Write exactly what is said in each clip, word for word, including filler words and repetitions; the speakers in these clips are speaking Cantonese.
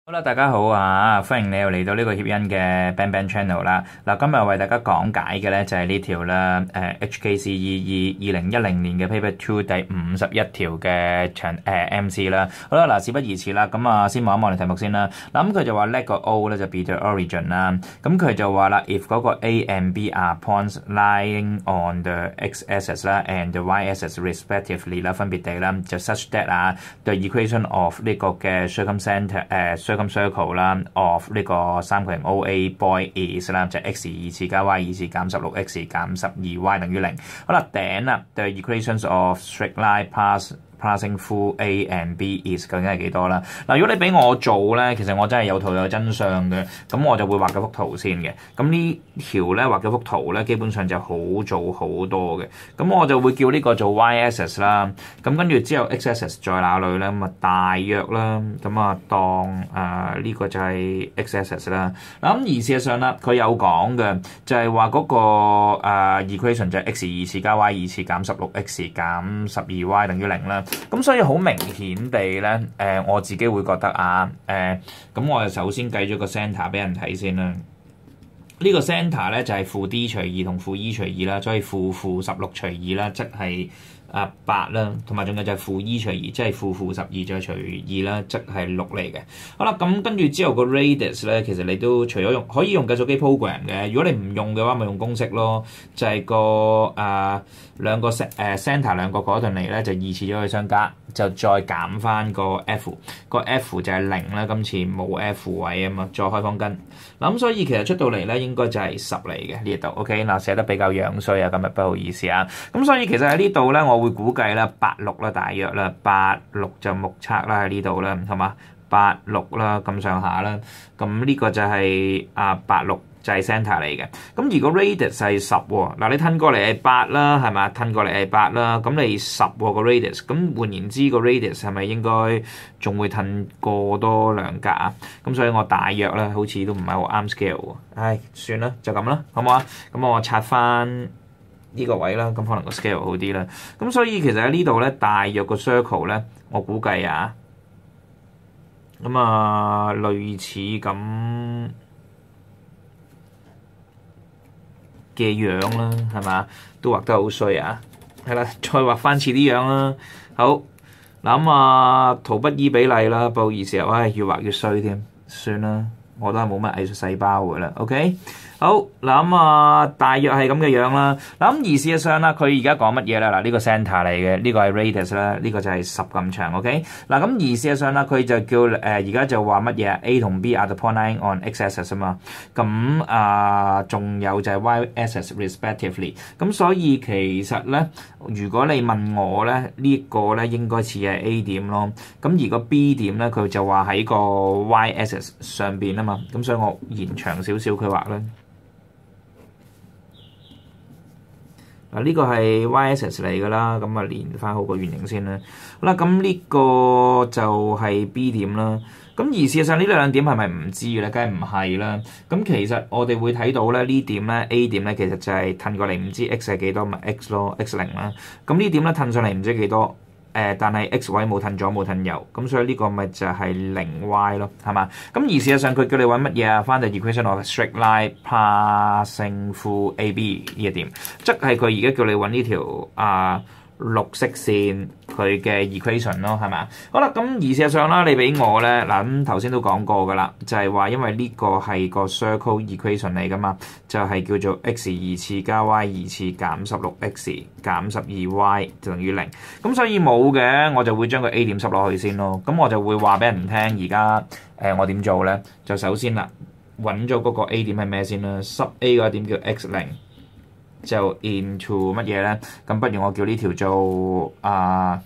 好啦，大家好啊！歡迎你又嚟到呢個協恩嘅 Bang Bang Channel 啦。嗱，今日為大家講解嘅咧就係呢條啦，誒 H K C E E 二零一零年嘅 Paper Two 第五十一條嘅長誒 M C 啦。好啦，嗱，事不宜遲啦，咁啊先望一望你題目先啦。嗱，咁佢就話 let 個 O 咧就 be the origin 啦。咁佢就話啦 ，if 嗰個 A and B are points lying on the x-axis 啦 and the y-axis respectively 啦，分別地啦，就 such that 啊 the equation of 呢個嘅 circumcenter 誒。咁 circle 啦 of 呢個三角形 O A boy is 啦，就 x 二次加 y 二次減十六 x 減十二 y 等於零。好啦，頂啦 the equations of straight line pass passing through A and B is 究竟係幾多啦？嗱，如果你俾我做咧，其實我真係有圖有真相嘅，咁我就會畫幾幅圖先嘅。咁呢條咧畫幾幅圖咧，基本上就好做好多嘅。咁我就會叫呢個做 y-axis 啦。咁跟住之後 x-axis 在哪裏咧？咁啊大約啦，咁啊當誒呢、呃這個就係 x-axis 啦。嗱咁而事實上啦，佢有講嘅就係話嗰個、呃、equation 就係 x 二次加 y 二次減十六 x 減十二 y 等於零啦。咁所以好明顯地咧，誒、呃、我自己會覺得啊，誒、呃、咁我就首先計咗個 centre 俾人睇先啦。呢、這個 centre 咧就係、是、負 d 除二同負 e 除二啦，所以負負十六除二啦，即係啊八啦，同埋仲有就係負 e 除二，即係負負十二再除二啦，即係六嚟嘅。好啦，咁跟住之後個 radius 咧，其實你都除咗用可以用計數機 program 嘅，如果你唔用嘅話，咪用公式咯，就係、是、個啊。兩個 cent 誒 centre 兩個嗰段嚟咧就二次咗去相加，就再減翻個 F， 個 F 就係零啦，今次冇 F 位啊嘛，再開方根。嗱咁所以其實出到嚟咧應該就係十嚟嘅呢度 ，OK 嗱寫得比較樣衰啊，今日不好意思啊。咁所以其實喺呢度咧，我會估計啦八六啦，大約啦八六就目測啦喺呢度啦，係嘛八六啦咁上下啦。咁呢個就係啊八六。就係 centre 嚟嘅，咁如果 radius 係十喎，嗱你褪過嚟係八啦，係咪？褪過嚟係八啦，咁你十喎個 radius，咁換言之個 radius 係咪應該仲會褪過多兩格啊？咁所以我大約咧好似都唔係好啱 scale 喎，唉，算啦，就咁啦，好唔好啊？咁我拆翻呢個位啦，咁可能個 scale 好啲啦。咁所以其實喺呢度咧，大約個 circle 咧，我估計啊，咁啊類似咁嘅樣啦，係嘛？都畫得好衰啊！係啦，再畫翻似啲樣啦。好，嗱咁啊，圖不依比例啦，不好意思啊，唉，越畫越衰添，算啦，我都係冇乜藝術細胞㗎啦。OK。好嗱咁啊，大約係咁嘅樣啦。嗱咁而事實上啦，佢而家講乜嘢啦？嗱，呢個 centre 嚟嘅，呢個係 radius 啦，呢個就係十咁長。OK。嗱咁而事實上啦，佢就叫誒而家就話乜嘢 A 同 B are the point lying on x-axis 啊嘛。咁啊，仲有就係 y-axis respectively。咁所以其實咧，如果你問我咧，呢個咧應該似係 A 點咯。咁而個 B 點咧，佢就話喺個 y-axis 上邊啊嘛。咁所以我延長少少佢畫啦。嗱，呢個係 y-axis 嚟㗎啦，咁啊連翻好個圓形先啦。好啦，咁呢個就係 B 點啦。咁而事實上呢兩點係咪唔知嘅咧？梗係唔係啦。咁其實我哋會睇到咧呢點咧 A 點咧，其實就係褪過嚟唔知 x 係幾多，咪 x 咯 x 零啦。咁呢點咧褪上嚟唔知幾多。誒，但係 x 位冇褪左冇褪右，咁所以呢個咪就係零 y 咯，係嘛？咁而事實上佢叫你揾乜嘢啊？翻到 equation of straight line passing through A B 呢一點，即係佢而家叫你揾呢條啊綠色線佢嘅 equation 咯，係嘛？好啦，咁而事實上啦，你俾我咧嗱咁頭先都講過㗎啦，就係話因為呢個係個 circle equation 嚟㗎嘛，就係叫做 x 二次加 y 二次減十六 x 減十二 y 就等於零。咁所以冇嘅，我就會將個 A 點濕落去先咯。咁我就會話俾人聽，而家誒我點做咧？就首先啦，揾咗嗰個 A 點係咩先啦？濕 A 嗰點叫 x 零。就 into 乜嘢咧？咁不如我叫呢條做啊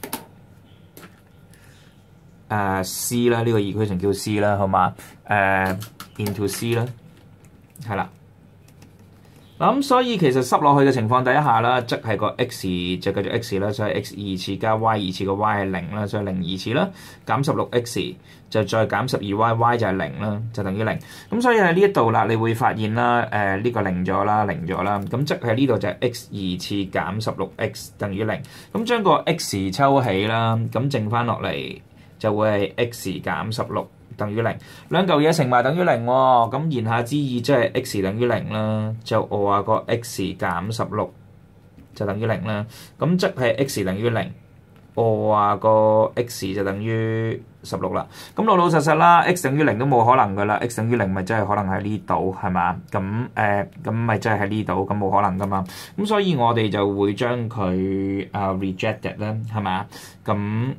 誒、uh, C 啦，呢個 equation 叫 C 啦，好嘛？誒、uh, into C 啦，係啦。嗱咁所以其實濕落去嘅情況底下啦，即係個 x 就繼續 x 啦，所以 x 二次加 y 二次個 y 係零啦，所以零二次啦，減十六 x 就再減十二 y，y 就係零啦，就等於零。咁所以喺呢一度啦，你會發現啦，誒、呃、呢、這個零咗啦，零咗啦，咁即係呢度就係 x 二次減十六 x 等於零。咁將個 x 抽起啦，咁剩翻落嚟就會係 x 減十六。 等於零，兩嚿嘢乘埋等於零喎。咁言下之意即係 x 等於零啦，就我話個 x 減十六就等於零啦。咁即係 x 等於零，我話個 x 就等於十六啦。咁老老實實啦 ，x 等於零都冇可能噶啦 ，x 等於零咪真係可能喺呢度係嘛？咁誒咁咪真係喺呢度，咁冇可能噶嘛。咁所以我哋就會將佢啊 rejected 啦，係嘛？咁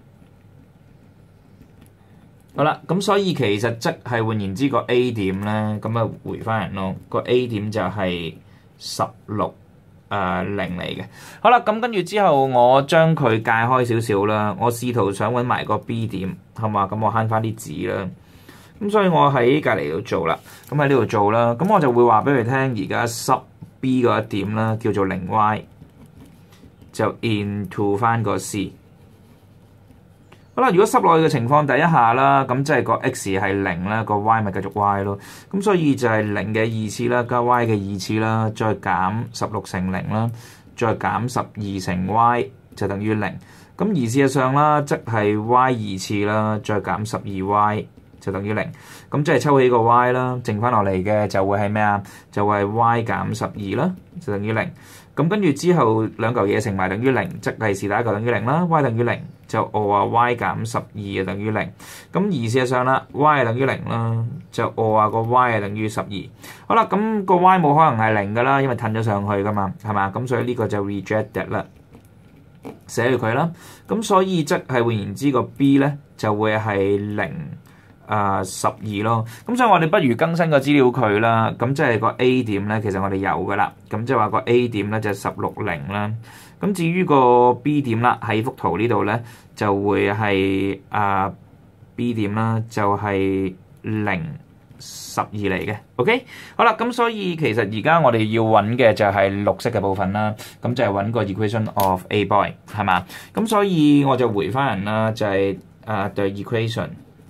好啦，咁所以其實即係換言之個 A 點咧，咁啊回翻人咯，個 A 點就係十六誒零嚟嘅。好啦，咁跟住之後我將佢界開少少啦，我試圖想揾埋個 B 點，係嘛？咁我慳翻啲紙啦。咁所以我喺隔離度做啦，咁喺呢度做啦，咁我就會話俾佢聽，而家 sub B 嗰一點啦，叫做零 y， 就 into 翻個 C。好啦，如果濕落去嘅情況底下啦，咁即係個 x 係零啦，個 y 咪繼續 y 咯。咁所以就係零嘅二次啦，加 y 嘅二次啦，再減十六乘零啦，再減十二乘 y 就等於零。咁而事實上啦，即係 y 二次啦，再減十二 y 就等於零。咁即係抽起個 y 啦，剩翻落嚟嘅就會係咩啊？就會係 y 減十二啦，就等於零。咁跟住之後兩嚿嘢乘埋等於零，即係是第一嚿等於零啦 ，y 等於零，就我話 y 減十二就等於零。咁而事實上啦 ，y 係等於零啦，就我話個 y 係等於十二。好啦，咁個 y 冇可能係零噶啦，因為褪咗上去噶嘛，係嘛？咁所以呢個就 rejected 啦，寫住佢啦。咁所以即係換言之個 B 咧就會係零。啊十二咯，咁所以我哋不如更新個資料佢啦，咁即係個 A 點咧，其實我哋有噶啦，咁即係話個 A 點咧就係十六零啦，咁至於個 B 點啦，喺幅圖呢度咧就會係啊 B 點啦，就係零十二嚟嘅 ，OK， 好啦，咁所以其實而家我哋要揾嘅就係綠色嘅部分啦，咁就係揾個 equation of A boy 係嘛，咁所以我就回翻人啦，就係啊 the equation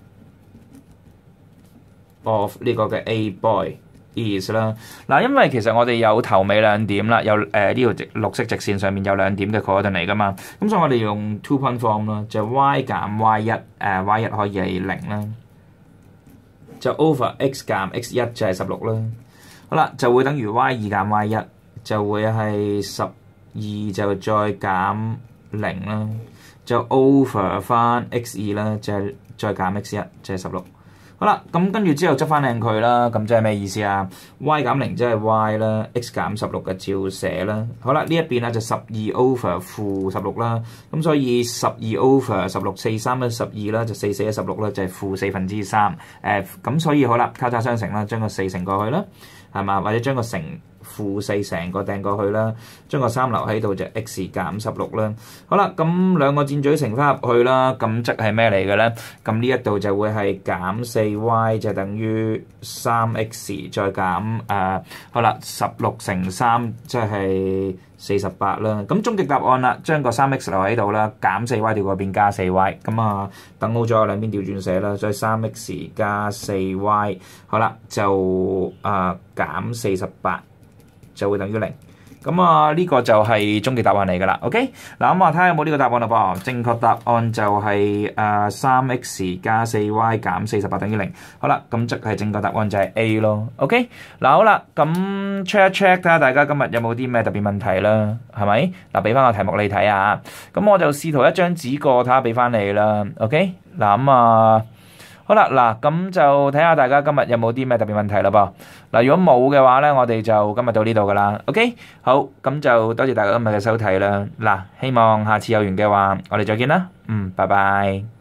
of 呢個嘅 A boy is 啦，嗱，因為其實我哋有頭尾兩點啦，有誒呢條直綠色直線上面有兩點嘅 coordinate 嚟噶嘛，咁所以我哋用 two point form 啦，就 y 減 y 一，誒 y 一可以係零啦，就 over x 減 x 一就係十六啦，好啦，就會等於 y 二減 y 一就會係十二就再減零啦，就 over 翻 x 二啦，就係再減 x 一就係十六。好啦，咁跟住之後執翻靚佢啦，咁即係咩意思啊 ？y 減零即係 y 啦 ，x 減十六嘅照寫啦。好啦，呢一邊咧就十二 over 負十六啦，咁所以十二 over 十六四三一十二啦，就四四一十六啦，就係負四分之三。誒，咁所以好啦，交叉相乘啦，將個四乘過去啦，係嘛？或者將個乘負四成個掟過去啦，將個三留喺度就 x 減十六啦。好啦，咁兩個箭嘴乘翻入去啦，咁即係咩嚟嘅咧？咁呢一度就會係減四 y 就等於三 x 再減誒、呃，好啦，十六乘三即係四十八啦。咁終極答案啦，將個三 x 留喺度啦，減四 y 調過邊加四 y， 咁啊等好咗兩邊調轉寫啦，所以三 x 加四 y， 好啦就啊、呃、減四十八。就會等於零，咁啊呢個就係終極答案嚟㗎啦。OK，嗱咁啊睇下有冇呢個答案啦噃。正確答案就係誒三 x 加四 y 減四十八等於零。好啦，咁即係正確答案就係 A 咯。OK，嗱好啦，咁 check 一 check 睇下大家今日有冇啲咩特別問題啦，係咪？嗱俾翻個題目你睇下，咁我就試圖一張紙過睇下俾翻你啦。OK，嗱咁啊。好啦，嗱咁就睇下大家今日有冇啲咩特別問題啦噃。嗱，如果冇嘅話咧，我哋就今日到呢度噶啦。OK，好，咁就多謝大家今日嘅收睇啦。嗱，希望下次有緣嘅話，我哋再見啦。嗯，拜拜。